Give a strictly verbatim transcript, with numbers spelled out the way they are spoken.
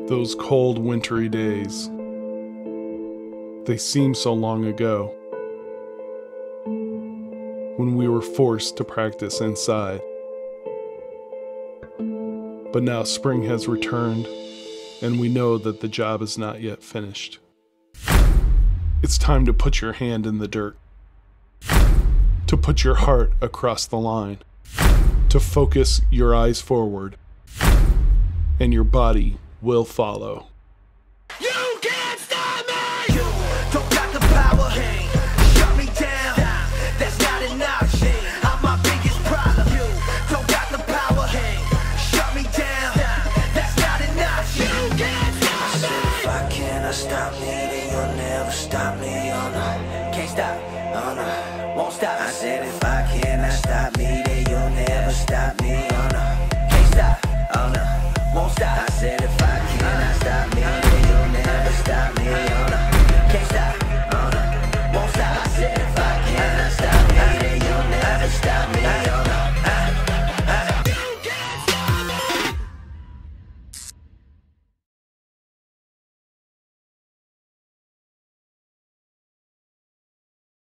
Those cold, wintry days. They seem so long ago, when we were forced to practice inside. But now spring has returned, and we know that the job is not yet finished. It's time to put your hand in the dirt, to put your heart across the line, to focus your eyes forward, and your body will follow.